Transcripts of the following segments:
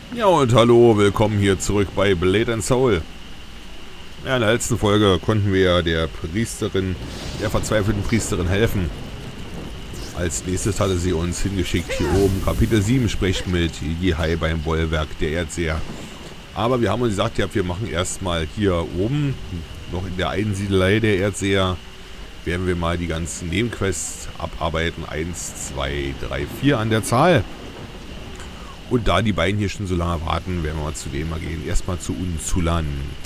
Ja und hallo, willkommen hier zurück bei Blade and Soul. Ja, in der letzten Folge konnten wir ja der Priesterin, der verzweifelten Priesterin helfen. Als nächstes hatte sie uns hingeschickt hier oben, Kapitel 7 spricht mit Jehai beim Bollwerk der Erdseher. Aber wir haben uns gesagt, ja, wir machen erstmal hier oben, noch in der Einsiedelei der Erdseher, werden wir mal die ganzen Nebenquests abarbeiten. 1, 2, 3, 4 an der Zahl. Und da die beiden hier schon so lange warten, werden wir mal zu denen mal gehen. Erstmal zu Unzulan.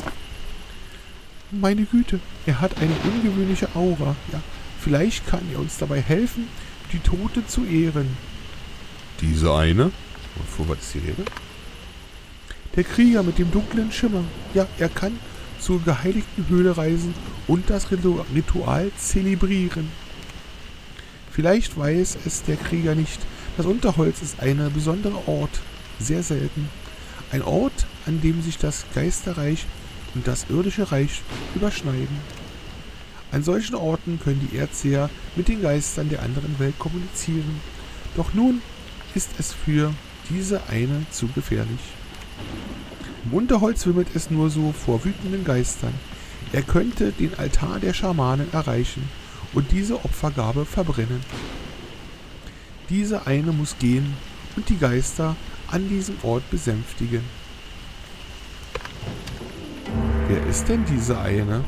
Meine Güte, er hat eine ungewöhnliche Aura. Ja, vielleicht kann er uns dabei helfen, die Tote zu ehren. Diese eine? Wovor war das die Rede? Der Krieger mit dem dunklen Schimmer. Ja, er kann zur geheiligten Höhle reisen und das Ritual zelebrieren. Vielleicht weiß es der Krieger nicht. Das Unterholz ist ein besonderer Ort, sehr selten. Ein Ort, an dem sich das Geisterreich und das irdische Reich überschneiden. An solchen Orten können die Erdseher mit den Geistern der anderen Welt kommunizieren. Doch nun ist es für diese eine zu gefährlich. Im Unterholz wimmelt es nur so vor wütenden Geistern. Er könnte den Altar der Schamanen erreichen und diese Opfergabe verbrennen. Diese eine muss gehen und die Geister an diesem Ort besänftigen. Wer ist denn diese eine?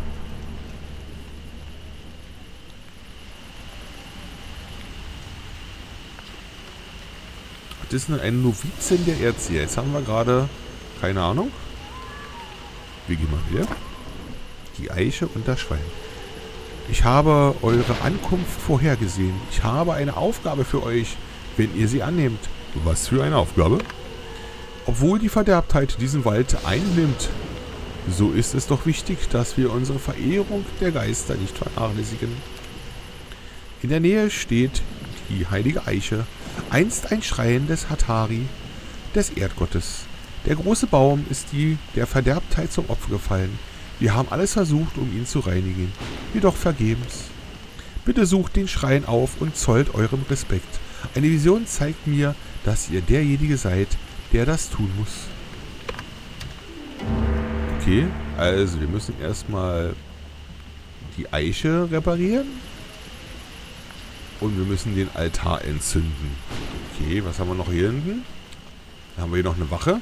Das ist eine Novizin der Erzieher. Jetzt haben wir gerade, keine Ahnung. Wir gehen mal wieder. Die Eiche und das Schwein. Ich habe eure Ankunft vorhergesehen. Ich habe eine Aufgabe für euch, wenn ihr sie annehmt. Was für eine Aufgabe? Obwohl die Verderbtheit diesen Wald einnimmt, so ist es doch wichtig, dass wir unsere Verehrung der Geister nicht vernachlässigen. In der Nähe steht die heilige Eiche, einst ein Schrein des Hatari, des Erdgottes. Der große Baum ist der Verderbtheit zum Opfer gefallen. Wir haben alles versucht, um ihn zu reinigen, jedoch vergebens. Bitte sucht den Schrein auf und zollt eurem Respekt. Eine Vision zeigt mir, dass ihr derjenige seid, der das tun muss. Okay, also wir müssen erstmal die Eiche reparieren. Und wir müssen den Altar entzünden. Okay, was haben wir noch hier hinten? Da haben wir hier noch eine Wache.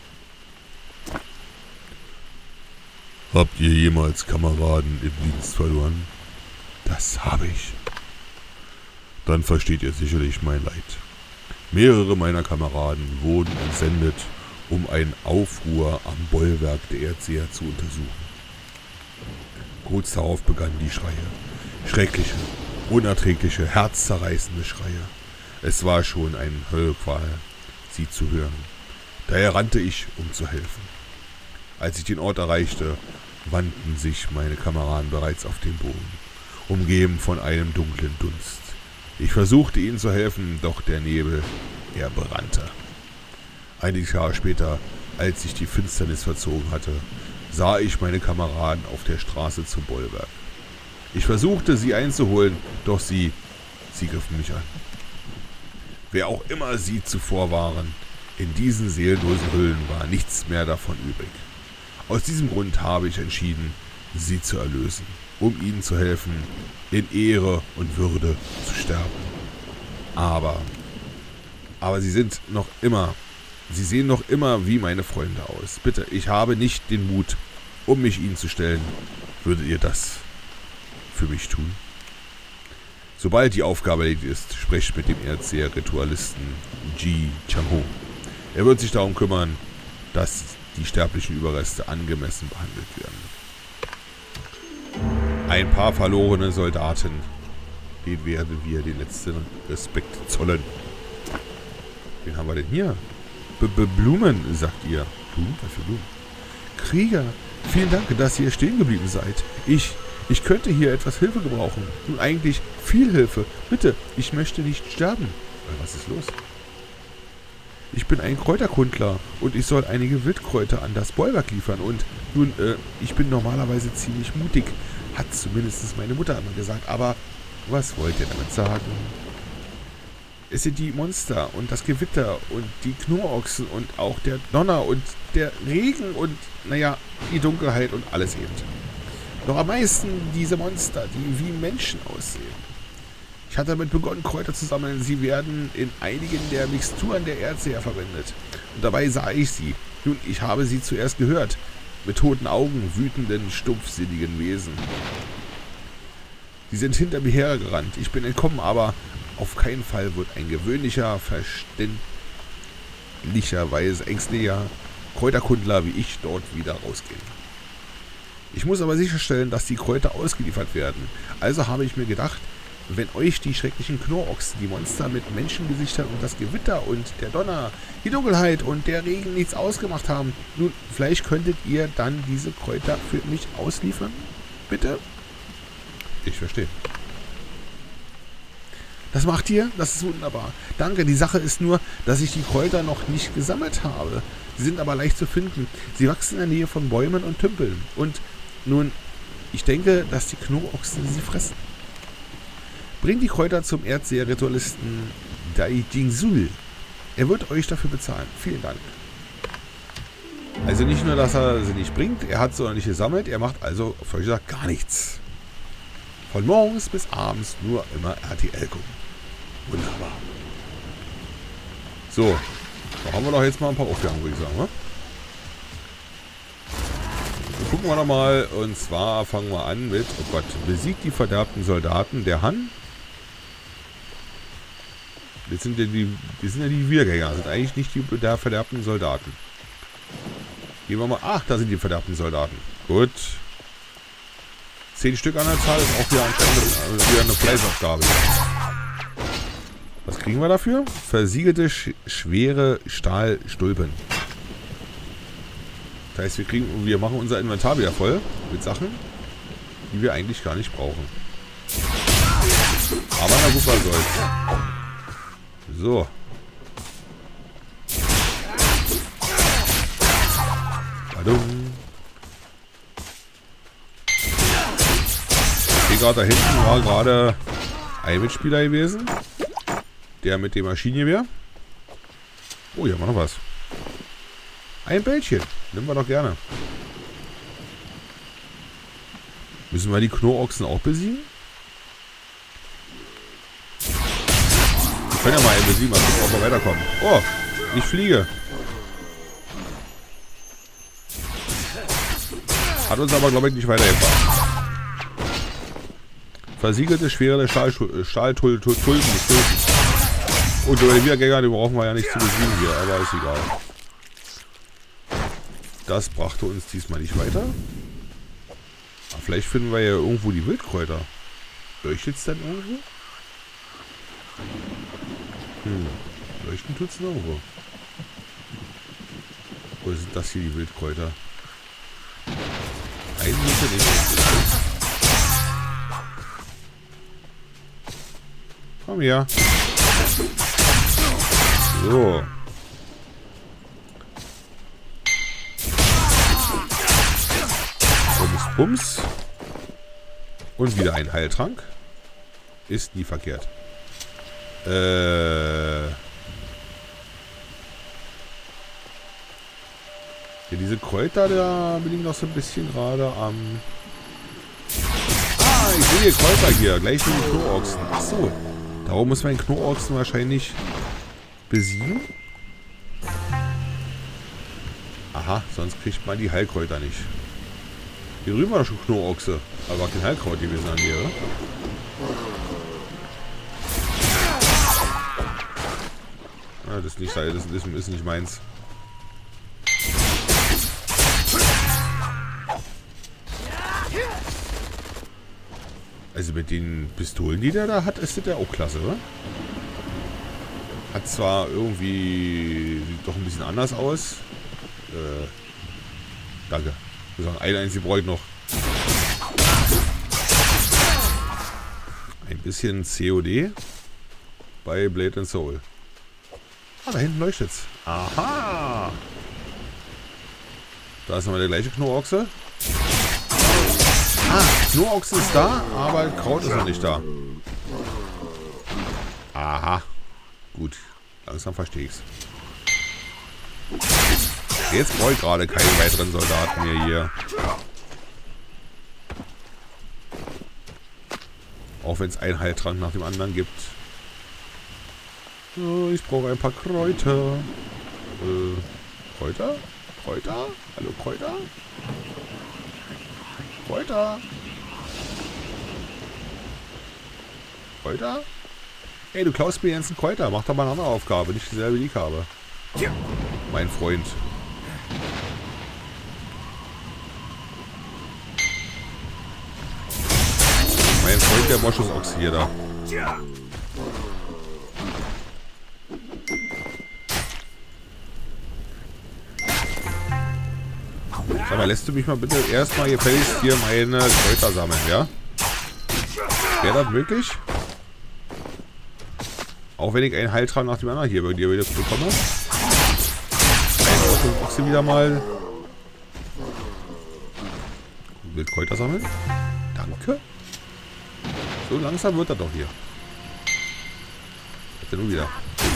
Habt ihr jemals Kameraden im Dienst verloren? Das habe ich. Dann versteht ihr sicherlich mein Leid. Mehrere meiner Kameraden wurden entsendet, um einen Aufruhr am Bollwerk der Erdseher zu untersuchen. Kurz darauf begannen die Schreie. Schreckliche, unerträgliche, herzzerreißende Schreie. Es war schon eine Höllqual, sie zu hören. Daher rannte ich, um zu helfen. Als ich den Ort erreichte, wandten sich meine Kameraden bereits auf den Boden, umgeben von einem dunklen Dunst. Ich versuchte ihnen zu helfen, doch der Nebel, er brannte. Einige Jahre später, als sich die Finsternis verzogen hatte, sah ich meine Kameraden auf der Straße zum Bollwerk. Ich versuchte, sie einzuholen, doch sie griffen mich an. Wer auch immer sie zuvor waren, in diesen seelenlosen Hüllen war nichts mehr davon übrig. Aus diesem Grund habe ich entschieden, sie zu erlösen, um ihnen zu helfen, in Ehre und Würde zu sterben. Aber sie sind noch immer, sie sehen noch immer wie meine Freunde aus. Bitte, ich habe nicht den Mut, um mich ihnen zu stellen. Würdet ihr das für mich tun? Sobald die Aufgabe erledigt ist, sprecht mit dem Erzseher-Ritualisten Ji Chang-ho. Er wird sich darum kümmern, dass die sterblichen Überreste angemessen behandelt werden. Ein paar verlorene Soldaten, denen werden wir den letzten Respekt zollen. Wen haben wir denn hier? Blumen, sagt ihr. Blumen? Was für Blumen? Krieger, vielen Dank, dass ihr stehen geblieben seid. Ich könnte hier etwas Hilfe gebrauchen. Nun eigentlich viel Hilfe. Bitte, ich möchte nicht sterben. Was ist los? Ich bin ein Kräuterkundler und ich soll einige Wildkräuter an das Bollwerk liefern. Und nun, ich bin normalerweise ziemlich mutig, hat zumindest meine Mutter immer gesagt. Aber was wollt ihr damit sagen? Es sind die Monster und das Gewitter und die Knurrochsen und auch der Donner und der Regen und, naja, die Dunkelheit und alles eben. Doch am meisten diese Monster, die wie Menschen aussehen. Ich hatte damit begonnen, Kräuter zu sammeln. Sie werden in einigen der Mixturen der Erzseher verwendet. Und dabei sah ich sie. Nun, ich habe sie zuerst gehört. Mit toten Augen, wütenden, stumpfsinnigen Wesen. Sie sind hinter mir hergerannt. Ich bin entkommen, aber auf keinen Fall wird ein gewöhnlicher, verständlicherweise ängstlicher Kräuterkundler wie ich dort wieder rausgehen. Ich muss aber sicherstellen, dass die Kräuter ausgeliefert werden. Also habe ich mir gedacht, wenn euch die schrecklichen Knurrochsen, die Monster mit Menschengesichtern und das Gewitter und der Donner, die Dunkelheit und der Regen nichts ausgemacht haben, nun, vielleicht könntet ihr dann diese Kräuter für mich ausliefern? Bitte? Ich verstehe. Das macht ihr? Das ist wunderbar. Danke, die Sache ist nur, dass ich die Kräuter noch nicht gesammelt habe. Sie sind aber leicht zu finden. Sie wachsen in der Nähe von Bäumen und Tümpeln. Und nun, ich denke, dass die Knurrochsen sie fressen. Bringt die Kräuter zum Erzseher-Ritualisten Dai Jingsul. Er wird euch dafür bezahlen. Vielen Dank. Also nicht nur, dass er sie nicht bringt, er hat sie noch nicht gesammelt, er macht also, auf Deutsch gesagt, gar nichts. Von morgens bis abends nur immer RTL gucken. Wunderbar. So, da haben wir doch jetzt mal ein paar Aufgaben, würde ich sagen, ne? Gucken wir doch mal, und zwar fangen wir an mit, oh Gott, besiegt die verderbten Soldaten der Han. Das sind ja die Wiedergänger, das sind eigentlich nicht die der verderbten Soldaten. Gehen wir mal, ach, da sind die verderbten Soldaten. Gut. 10 Stück an der Zahl ist auch wieder eine Fleißaufgabe. Was kriegen wir dafür? Versiegelte schwere Stahlstulpen. Das heißt, wir machen unser Inventar wieder voll mit Sachen, die wir eigentlich gar nicht brauchen. Aber na gut, was soll's. So. Badum. Gerade da hinten war gerade ein Mitspieler gewesen. Der mit dem Maschinengewehr. Oh, hier haben wir noch was. Ein Bällchen. Nehmen wir doch gerne. Müssen wir die Knurrochsen auch besiegen? Wir können ja mal einen besiegen, mal gucken, ob wir weiterkommen. Oh, ich fliege. Hat uns aber, glaube ich, nicht weitergebracht. Versiegelte, schwere Stahltulpen. Und die Wiedergänger, die brauchen wir ja nicht zu besiegen hier, aber ist egal. Das brachte uns diesmal nicht weiter. Aber vielleicht finden wir ja irgendwo die Wildkräuter. Leuchtet es denn irgendwo? Leuchten tut es nirgendwo. Wo sind das hier, die Wildkräuter? Eigentlich nicht. Komm her. So. Bums, bums. Und wieder ein Heiltrank. Ist nie verkehrt. Ja, diese Kräuter, da bin ich noch so ein bisschen gerade am... Ah, ich sehe Kräuter hier. Gleich wie die Knurrochsen. Ach so. Darum muss man den Knurrochsen wahrscheinlich besiegen. Aha, sonst kriegt man die Heilkräuter nicht. Hier drüben war doch schon Knurrochse. Aber kein Heilkraut gewesen an mir, oder? Ah, das ist nicht meins. Also mit den Pistolen, die der da hat, ist der auch klasse, oder? Hat zwar irgendwie... Sieht doch ein bisschen anders aus. Danke. Ich muss sagen, eine einzige brauche ich noch. Ein bisschen COD bei Blade & Soul. Ah, da hinten leuchtet's. Aha! Da ist nochmal der gleiche Knurrochse. Ah, Knurrochse ist da, aber Kraut ist noch nicht da. Aha. Gut, langsam verstehe ich's. Jetzt brauche ich gerade keine weiteren Soldaten mehr hier. Auch wenn es einen Heiltrank nach dem anderen gibt. So, ich brauche ein paar Kräuter. Kräuter? Kräuter? Hallo, Kräuter? Kräuter? Kräuter? Ey, du klaust mir jetzt einen Kräuter. Mach doch mal eine andere Aufgabe, nicht dieselbe, die ich habe. Mein Freund. Mein Freund, der Moschusochse hier da. Sag mal, lässt du mich mal bitte erstmal gefälligst hier meine Kräuter sammeln, ja? Wäre das möglich? Auch wenn ich einen Heiltrank nach dem anderen hier bei dir wieder bekomme. Ein Moschusochse wieder mal. Wildkräuter sammeln. Danke. So langsam wird er doch hier. Hat er nun wieder.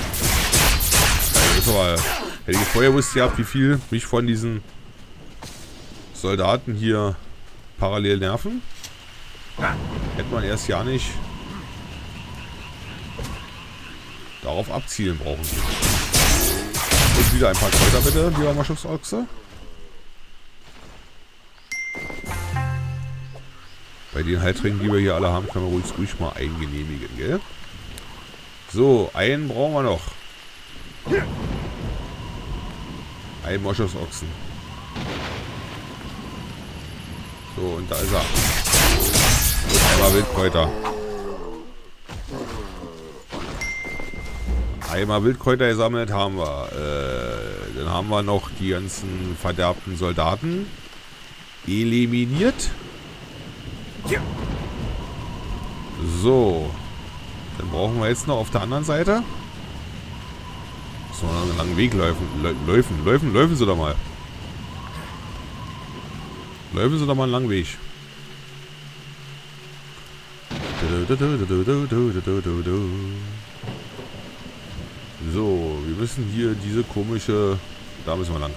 Hätte ich vorher gewusst gehabt, wie viel mich von diesen Soldaten hier parallel nerven. Hätte man erst ja nicht darauf abzielen brauchen. Und wieder ein paar Kräuter bitte, lieber Moschusochse. Bei den Heiltränken, die wir hier alle haben, können wir uns ruhig mal eingenehmigen, gell? So, einen brauchen wir noch. Ein Moschusochsen. So, und da ist er. Und einmal Wildkräuter. Einmal Wildkräuter gesammelt haben wir. Dann haben wir noch die ganzen verderbten Soldaten eliminiert. So. Dann brauchen wir jetzt noch auf der anderen Seite. So, einen langen Weg laufen Sie doch mal. Laufen Sie doch mal einen langen Weg. So, wir müssen hier diese komische... Da müssen wir lang.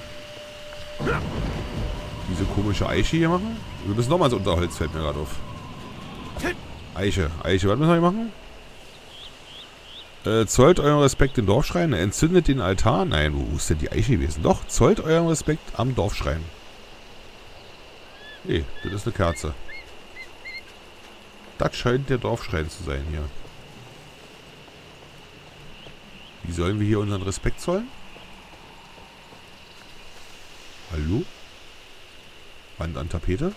Diese komische Eiche hier machen. Wir müssen nochmal ins Unterholz, fällt mir gerade auf. Eiche, was müssen wir hier machen? Zollt euren Respekt den Dorfschrein. Entzündet den Altar. Nein, wo ist denn die Eiche gewesen? Doch, zollt euren Respekt am Dorfschrein. Nee, das ist eine Kerze. Das scheint der Dorfschrein zu sein hier. Wie sollen wir hier unseren Respekt zollen? Hallo? Wand an Tapete?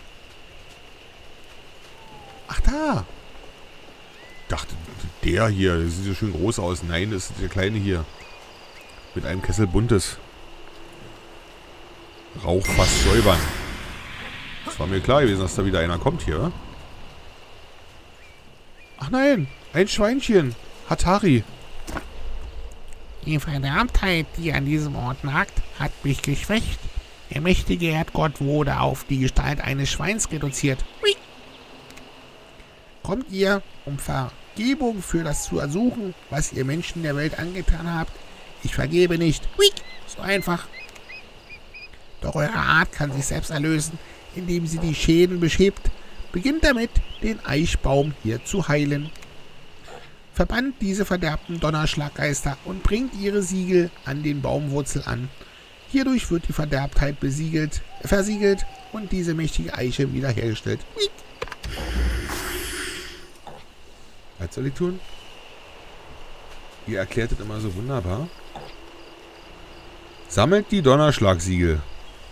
Ach, da! Ich dachte, der hier, der sieht so schön groß aus. Nein, das ist der kleine hier. Mit einem Kessel Buntes. Rauchfass säubern. Das war mir klar gewesen, dass da wieder einer kommt hier, oder? Ach nein, ein Schweinchen. Hatari. Die Verderbtheit, die an diesem Ort nagt, hat mich geschwächt. Der mächtige Erdgott wurde auf die Gestalt eines Schweins reduziert. Hui. Kommt ihr, um Vergebung für das zu ersuchen, was ihr Menschen der Welt angetan habt? Ich vergebe nicht. Hui. So einfach. Doch eure Art kann sich selbst erlösen, indem sie die Schäden beschiebt. Beginnt damit, den Eichbaum hier zu heilen. Verbannt diese verderbten Donnerschlaggeister und bringt ihre Siegel an den Baumwurzel an. Hierdurch wird die Verderbtheit versiegelt und diese mächtige Eiche wiederhergestellt. Was soll ich tun? Ihr erklärt das immer so wunderbar. Sammelt die Donnerschlagsiegel.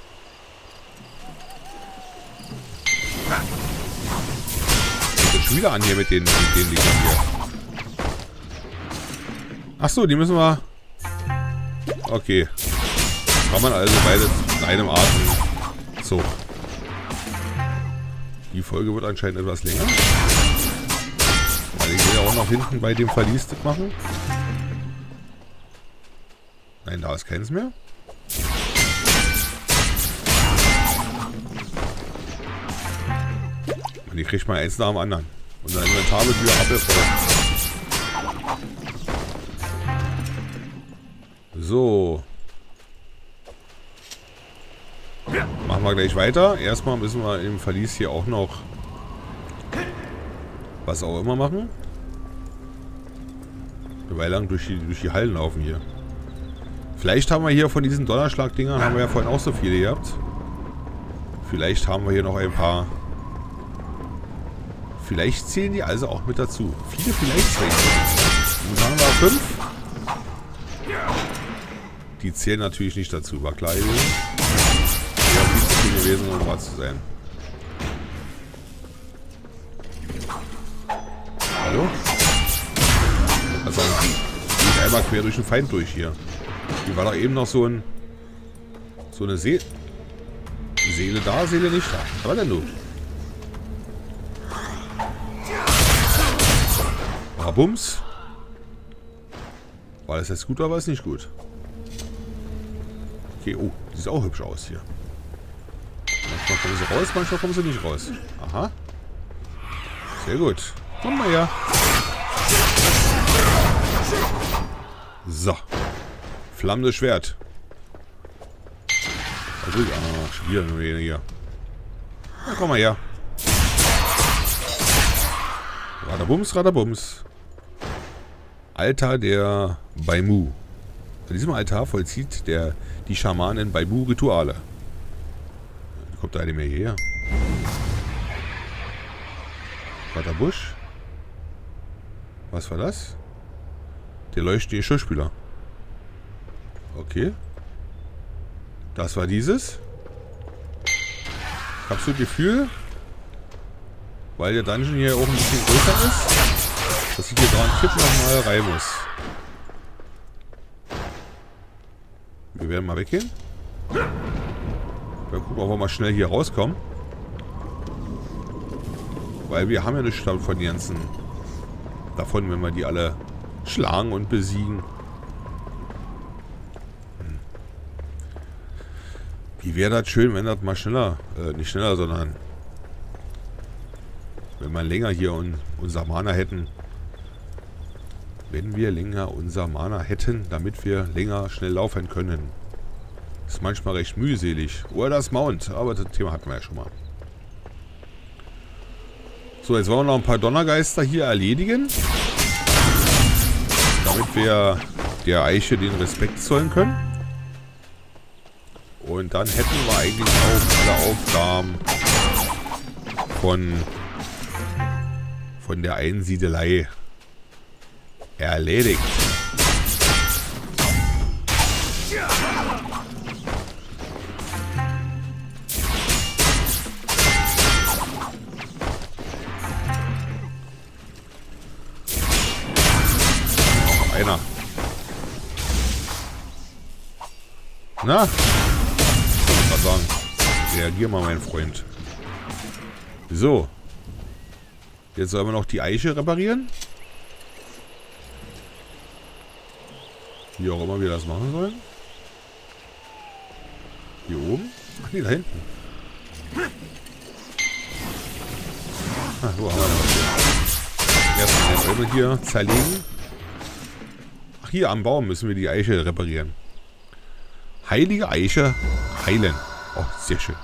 Das ist schon wieder an hier mit den Dingen hier. Achso, die müssen wir... Okay. Kann man also beides in einem Atemzug. Die Folge wird anscheinend etwas länger. Weil ich will ja auch noch hinten bei dem Verlies das machen. Nein, da ist keins mehr. Und die kriegt man eins nach dem anderen. Und dann Inventar wird wieder abgefressen. So. Machen wir gleich weiter. Erstmal müssen wir im Verlies hier auch noch was auch immer machen. Eine Weile lang durch die Hallen laufen hier. Vielleicht haben wir hier von diesen Donnerschlag-Dingern, haben wir ja vorhin auch so viele gehabt. Vielleicht haben wir hier noch ein paar. Vielleicht zählen die also auch mit dazu. Viele vielleicht zählen. Und dann haben wir 5. Die zählen natürlich nicht dazu, war klar gewesen. Ja, viel zu viel gewesen, um wahr zu sein. Hallo? Also, geht einmal quer durch den Feind durch hier. Hier war doch eben noch so eine Seele da, Seele nicht da. Was war denn du? Bums. War das jetzt gut oder war es nicht gut? Okay, oh, die sieht auch hübsch aus hier. Manchmal kommen sie raus, manchmal kommen sie nicht raus. Aha. Sehr gut. Komm mal her. So. Flammendes Schwert. Also, schon wieder nur hier. Na, komm mal her. Radabums, Radabums. Altar der Baimu. Bei diesem Altar vollzieht die Schamanen Baimu Rituale. Kommt da eine mehr hierher? Radabusch? Was war das? Der leuchtende Schauspieler. Okay. Das war dieses. Ich habe so ein Gefühl, weil der Dungeon hier auch ein bisschen größer ist, dass ich hier dran Tipp nochmal rein muss. Wir werden mal weggehen. Wir gucken, ob wir mal schnell hier rauskommen. Weil wir haben ja nichts von den ganzen davon, wenn wir die alle schlagen und besiegen. Wie wäre das schön, wenn das mal schneller, nicht schneller, sondern wenn wir länger hier unser Mana hätten. Wenn wir länger unser Mana hätten, damit wir länger schnell laufen können. Ist manchmal recht mühselig. Oder das Mount, aber das Thema hatten wir ja schon mal. So, jetzt wollen wir noch ein paar Donnergeister hier erledigen. Damit wir der Eiche den Respekt zollen können. Und dann hätten wir eigentlich auch alle Aufgaben von der Einsiedelei erledigt. Noch einer. Na? Ich kann sagen. Reagier mal, mein Freund. So. Jetzt sollen wir noch die Eiche reparieren. Wie auch immer wir das machen sollen. Hier oben? Ach nee, da hinten. Ah, wo haben wir das? Erstmal den Bäume hier zerlegen. Ach, hier am Baum müssen wir die Eiche reparieren. Heilige Eiche heilen. Oh, sehr schön.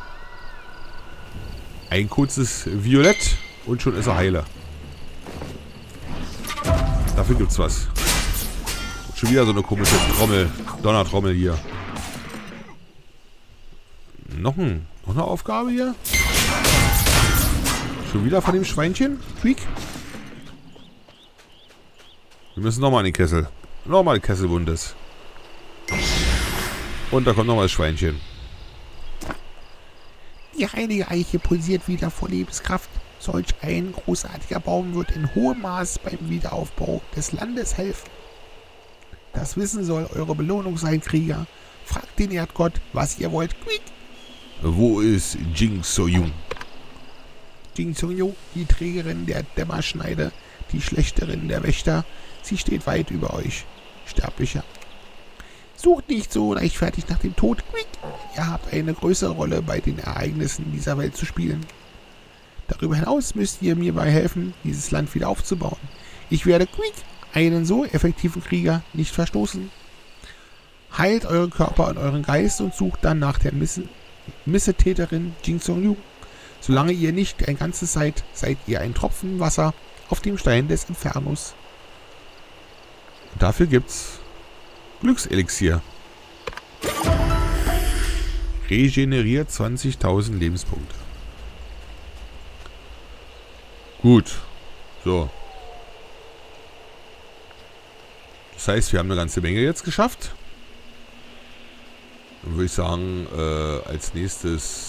Ein kurzes Violett und schon ist er heile. Dafür gibt's was. Schon wieder so eine komische Trommel. Donnertrommel hier. Noch eine Aufgabe hier? Schon wieder von dem Schweinchen? Quiek. Wir müssen nochmal in den Kessel. Nochmal Kesselbundes. Und da kommt nochmal das Schweinchen. Die heilige Eiche pulsiert wieder vor Lebenskraft. Solch ein großartiger Baum wird in hohem Maß beim Wiederaufbau des Landes helfen. Das Wissen soll eure Belohnung sein, Krieger. Fragt den Erdgott, was ihr wollt. Quiek. Wo ist Jing So-Jung? Jing So-Jung, die Trägerin der Dämmerschneide, die Schlechterin der Wächter. Sie steht weit über euch, Sterblicher. Sucht nicht so leichtfertig nach dem Tod. Quiek. Ihr habt eine größere Rolle bei den Ereignissen dieser Welt zu spielen. Darüber hinaus müsst ihr mir dabei helfen, dieses Land wieder aufzubauen. Ich werde quiek einen so effektiven Krieger nicht verstoßen. heilt euren Körper und euren Geist und sucht dann nach der Missetäterin Jing Song-Yu. Solange ihr nicht ein Ganzes seid, seid ihr ein Tropfen Wasser auf dem Stein des Infernos. Und dafür gibt's Glückselixier. Regeneriert 20.000 Lebenspunkte. Gut. So. Das heißt, wir haben eine ganze Menge jetzt geschafft. Dann würde ich sagen, als nächstes...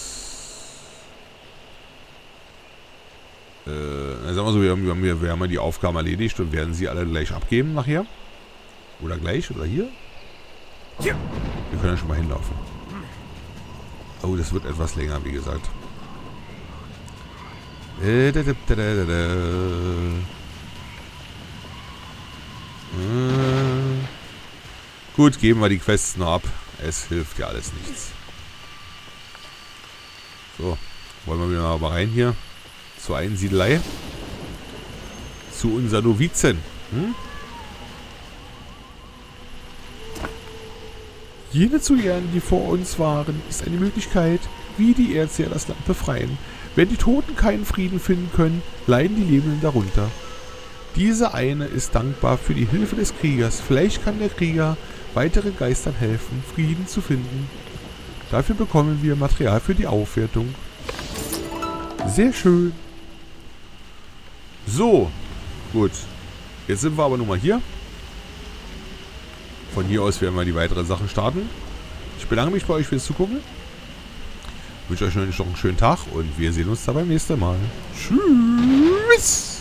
sagen wir so, wir haben ja die Aufgaben erledigt und werden sie alle gleich abgeben nachher. Oder gleich, oder hier. Wir können ja schon mal hinlaufen. Oh, das wird etwas länger, wie gesagt. Gut, geben wir die Quests noch ab. Es hilft ja alles nichts. So, wollen wir wieder mal rein hier. Zur Einsiedelei. Zu unser Novizen. Jene zu ehren, die vor uns waren, ist eine Möglichkeit, wie die Erzieher das Land befreien. Wenn die Toten keinen Frieden finden können, leiden die Lebenden darunter. Diese eine ist dankbar für die Hilfe des Kriegers. Vielleicht kann der Krieger weiteren Geistern helfen, Frieden zu finden. Dafür bekommen wir Material für die Aufwertung. Sehr schön. So, gut. Jetzt sind wir aber nun mal hier. Von hier aus werden wir die weiteren Sachen starten. Ich bedanke mich bei euch fürs Zugucken. Ich wünsche euch noch einen schönen Tag und wir sehen uns da beim nächsten Mal. Tschüss.